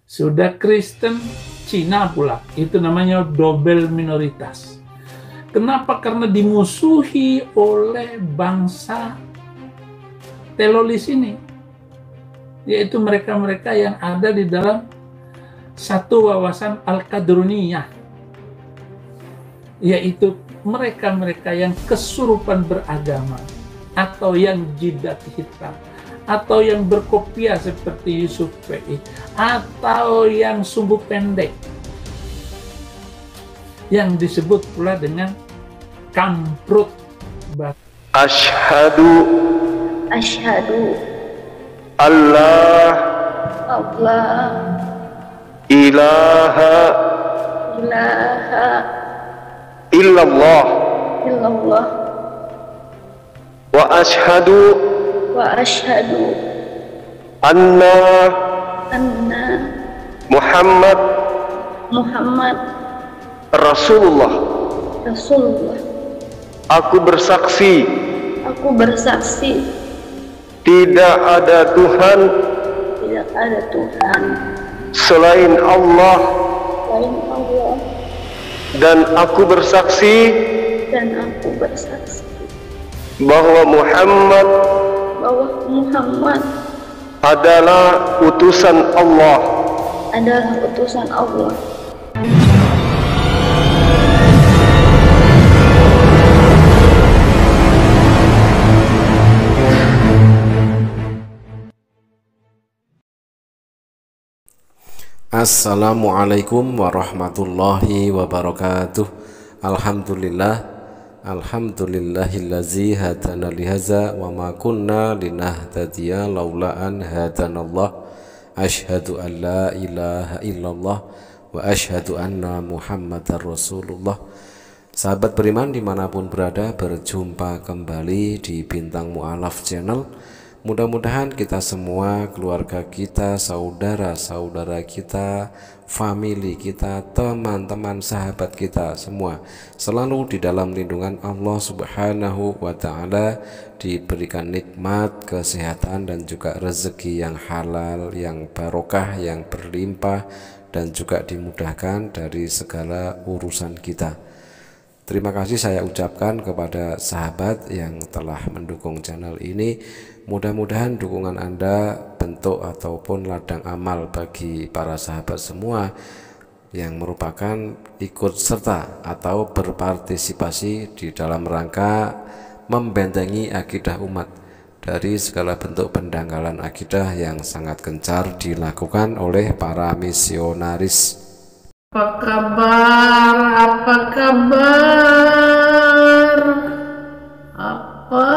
Sudah Kristen, Cina pula. Itu namanya double minoritas. Kenapa? Karena dimusuhi oleh bangsa telolis ini. Yaitu mereka-mereka yang ada di dalam satu wawasan Al-Qadruniyah. Yaitu mereka-mereka yang kesurupan beragama. Atau yang jidat hitam. Atau yang berkopiah seperti Yusuf P.I. Atau yang sumbu pendek. Yang disebut pula dengan kamprut. Asyhadu Allah ilaha illallah wa asyhadu anna Muhammad Rasulullah. Aku bersaksi tidak ada Tuhan selain Allah, dan aku bersaksi bahwa Muhammad adalah utusan Allah. Assalamualaikum warahmatullahi wabarakatuh. Alhamdulillahillazi hadana lihaza wa ma kunna linahtadiya laula an hadanallah. Asyhadu an la ilaha illallah wa asyhadu anna Muhammadar Rasulullah. Sahabat beriman dimanapun berada, berjumpa kembali di Bintang Mu'alaf Channel. Mudah-mudahan kita semua, keluarga kita, saudara-saudara kita, family kita, teman-teman sahabat kita semua selalu di dalam lindungan Allah Subhanahu wa Ta'ala, diberikan nikmat, kesehatan, dan juga rezeki yang halal, yang barokah, yang berlimpah, dan juga dimudahkan dari segala urusan kita. Terima kasih saya ucapkan kepada sahabat yang telah mendukung channel ini. Mudah-mudahan dukungan Anda bentuk ataupun ladang amal bagi para sahabat semua yang merupakan ikut serta atau berpartisipasi di dalam rangka membentengi akidah umat dari segala bentuk pendangkalan akidah yang sangat gencar dilakukan oleh para misionaris. Apa kabar? Apa kabar? Apa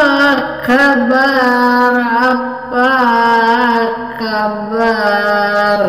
kabar? Apa kabar?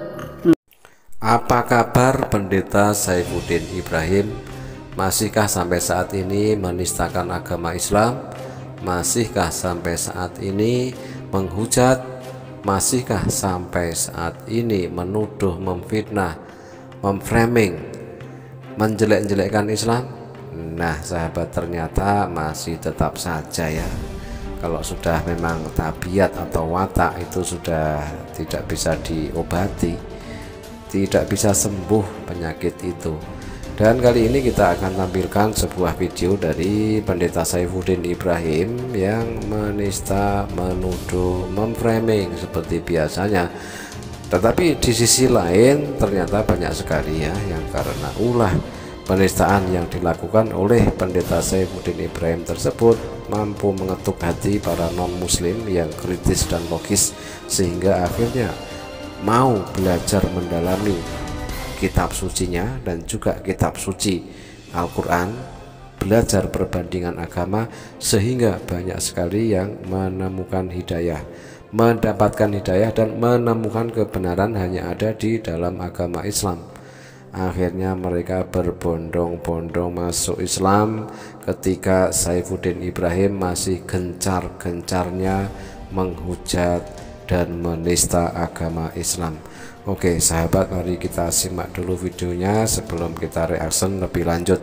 Apa kabar Pendeta Saifuddin Ibrahim? Masihkah sampai saat ini menistakan agama Islam? Masihkah sampai saat ini menghujat? Masihkah sampai saat ini menuduh, memfitnah, memframing, menjelek-jelekkan Islam? Nah sahabat, ternyata masih tetap saja ya. Kalau sudah memang tabiat atau watak itu sudah tidak bisa diobati, tidak bisa sembuh penyakit itu. Dan kali ini kita akan tampilkan sebuah video dari Pendeta Saifuddin Ibrahim yang menista, menuduh, memframing seperti biasanya. Tetapi di sisi lain ternyata banyak sekali ya yang karena ulah penistaan yang dilakukan oleh Pendeta Saifuddin Ibrahim tersebut mampu mengetuk hati para non-muslim yang kritis dan logis, sehingga akhirnya mau belajar mendalami kitab sucinya dan juga kitab suci Al-Quran, belajar perbandingan agama, sehingga banyak sekali yang menemukan hidayah, mendapatkan hidayah dan menemukan kebenaran hanya ada di dalam agama Islam. Akhirnya mereka berbondong-bondong masuk Islam ketika Saifuddin Ibrahim masih gencar-gencarnya menghujat dan menista agama Islam. Oke sahabat, mari kita simak dulu videonya sebelum kita reaction lebih lanjut.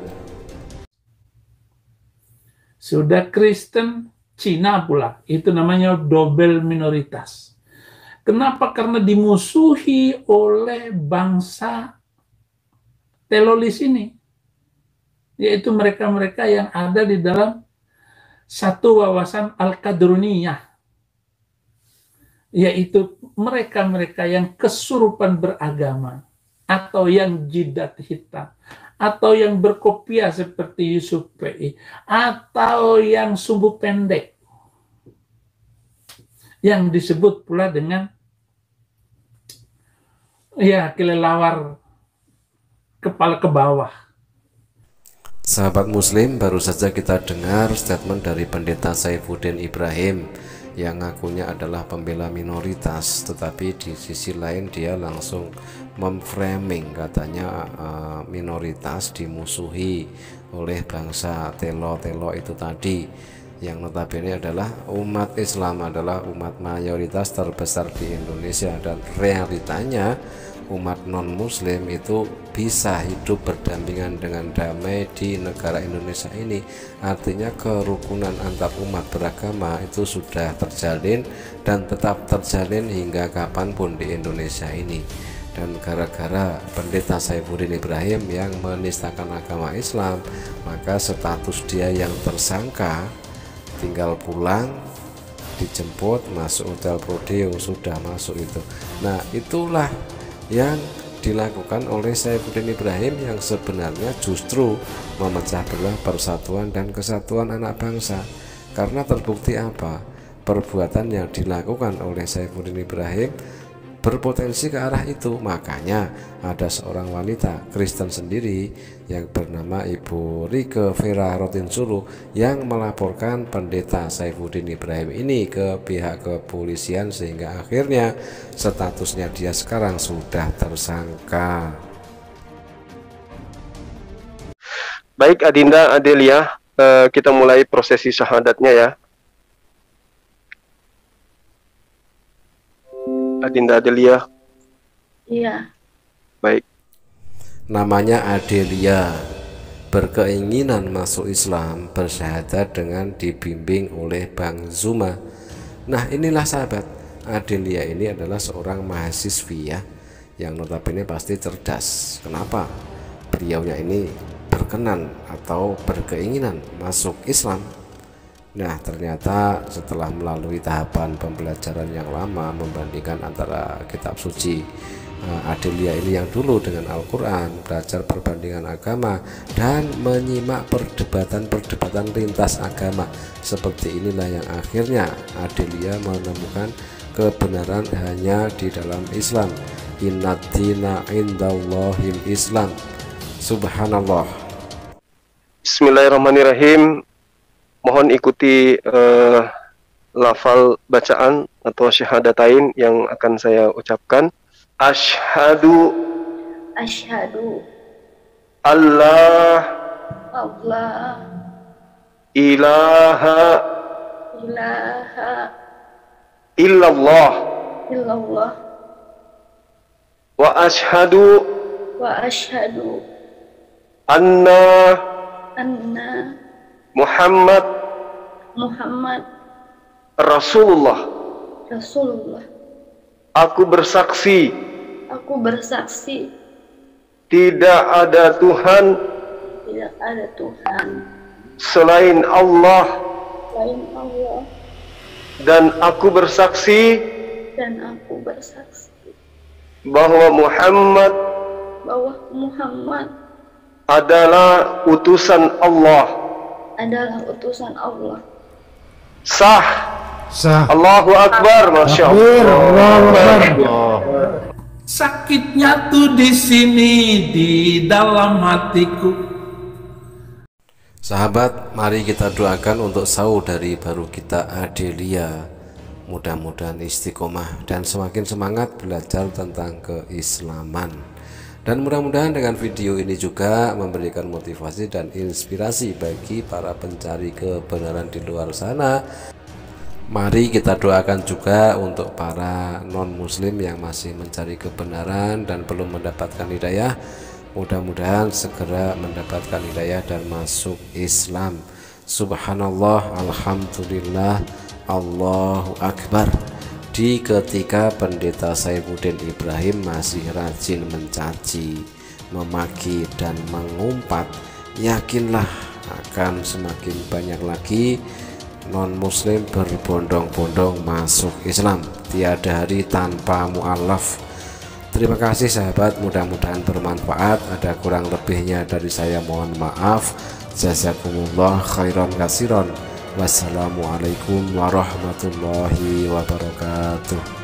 Sudah Kristen, Cina pula. Itu namanya double minoritas. Kenapa? Karena dimusuhi oleh bangsa telolis ini, yaitu mereka-mereka yang ada di dalam satu wawasan Al-Qadruniyah, yaitu mereka-mereka yang kesurupan beragama, atau yang jidat hitam, atau yang berkopiah seperti Yusuf PI, atau yang sumbu pendek, yang disebut pula dengan kelelawar kepala ke bawah. Sahabat muslim, baru saja kita dengar statement dari Pendeta Saifuddin Ibrahim yang ngakunya adalah pembela minoritas, tetapi di sisi lain dia langsung memframing, katanya minoritas dimusuhi oleh bangsa telo-telo itu tadi, yang notabene adalah umat Islam adalah umat mayoritas terbesar di Indonesia, dan realitanya umat non-muslim itu bisa hidup berdampingan dengan damai di negara Indonesia ini. Artinya kerukunan antar umat beragama itu sudah terjalin dan tetap terjalin hingga kapanpun di Indonesia ini. Dan gara-gara Pendeta Saifuddin Ibrahim yang menistakan agama Islam, maka status dia yang tersangka tinggal pulang, dijemput, masuk hotel Prodeo, sudah masuk itu. Nah, itulah yang dilakukan oleh Saifuddin Ibrahim yang sebenarnya justru memecah belah persatuan dan kesatuan anak bangsa. Karena terbukti apa? Perbuatan yang dilakukan oleh Saifuddin Ibrahim berpotensi ke arah itu. Makanya ada seorang wanita Kristen sendiri yang bernama Ibu Rike Vera Rotinsulu yang melaporkan Pendeta Saifuddin Ibrahim ini ke pihak kepolisian, sehingga akhirnya statusnya dia sekarang sudah tersangka. Baik Adinda Adelia, kita mulai prosesi syahadatnya ya. Adinda Adelia. Iya. Baik. Namanya Adelia, berkeinginan masuk Islam, bersyahadat dengan dibimbing oleh Bang Zuma. Nah, inilah sahabat, Adelia ini adalah seorang mahasiswi ya, yang notabene pasti cerdas. Kenapa? Beliaunya ini berkenan atau berkeinginan masuk Islam. Nah, ternyata setelah melalui tahapan pembelajaran yang lama membandingkan antara kitab suci Adelia ini yang dulu dengan Al-Quran, belajar perbandingan agama dan menyimak perdebatan-perdebatan lintas agama, seperti inilah yang akhirnya Adelia menemukan kebenaran hanya di dalam Islam. Innaddina indallahil Islam. Subhanallah. Bismillahirrahmanirrahim. Mohon ikuti lafal bacaan atau syahadatain yang akan saya ucapkan. Asyhadu Allah ilaha illallah wa asyhadu anna Muhammad Rasulullah. Aku bersaksi tidak ada Tuhan selain Allah, dan aku bersaksi bahwa Muhammad adalah utusan Allah. Sah. Allahu Akbar, Masya Allah. Sakitnya tuh di sini, di dalam hatiku. Sahabat, mari kita doakan untuk saudari baru kita Adelia, mudah-mudahan istiqomah dan semakin semangat belajar tentang keislaman. Dan mudah-mudahan dengan video ini juga memberikan motivasi dan inspirasi bagi para pencari kebenaran di luar sana. Mari kita doakan juga untuk para non-muslim yang masih mencari kebenaran dan belum mendapatkan hidayah. Mudah-mudahan segera mendapatkan hidayah dan masuk Islam. Subhanallah, alhamdulillah, Allahu Akbar. Jadi ketika Pendeta Saifuddin Ibrahim masih rajin mencaci, memaki, dan mengumpat, yakinlah akan semakin banyak lagi non-muslim berbondong-bondong masuk Islam. Tiada hari tanpa mu'alaf. Terima kasih sahabat, mudah-mudahan bermanfaat. Ada kurang lebihnya dari saya mohon maaf. Jazakumullah khairan katsiran. Wassalamualaikum warahmatullahi wabarakatuh.